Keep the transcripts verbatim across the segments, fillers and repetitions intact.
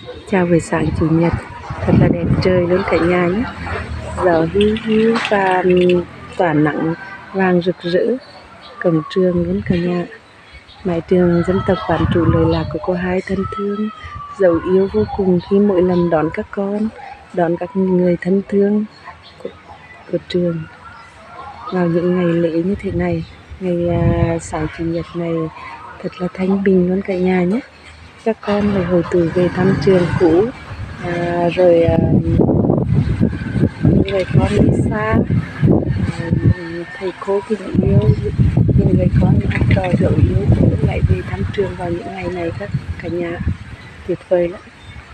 Chào buổi sáng chủ nhật, thật là đẹp trời luôn cả nhà nhé. Gió hiu hiu và tỏa nắng vàng rực rỡ, cổng trường luôn cả nhà. Mái trường dân tộc bản trụ lời lạc của cô Hai thân thương, dấu yêu vô cùng khi mỗi lần đón các con, đón các người thân thương của, của trường vào những ngày lễ như thế này. Ngày à, sáng chủ nhật này thật là thanh bình luôn cả nhà nhé. Các con lại hồi tụ về thăm trường cũ, à, rồi à, những người con đi xa, à, thầy cô kính yêu, những người con học trò dấu yêu cũng lại về thăm trường vào những ngày này các cả nhà, tuyệt vời lắm.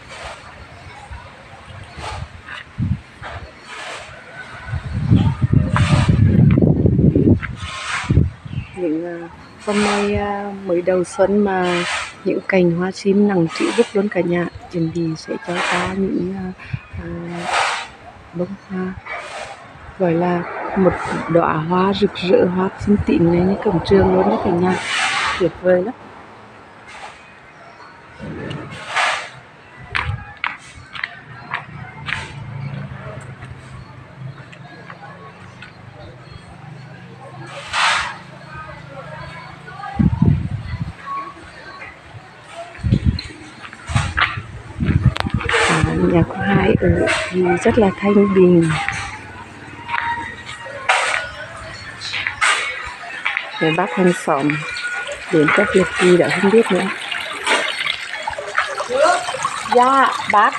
Những uh, hôm nay uh, mới đầu xuân mà những cành hoa sim nặng trĩu rúc luôn cả nhà, chuẩn bị sẽ cho ta những uh, uh, bông hoa, gọi là một đóa hoa rực rỡ, hoa xinh tịnh này như cổng trường luôn đó cả nhà, tuyệt vời lắm. Nhà cô Hai ở thì rất là thanh bình, rồi bác hàng xóm đến các việc gì đã không biết nữa. Dạ bác.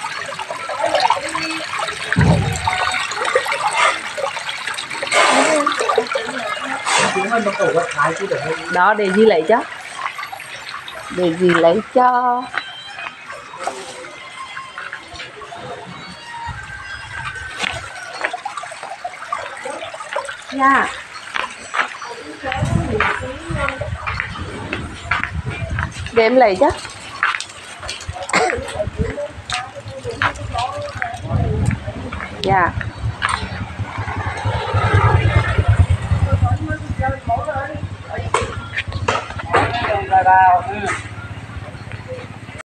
Đó để gì lấy cho, để gì lấy cho. Dạ. Để em lấy chứ. Dạ. Vào.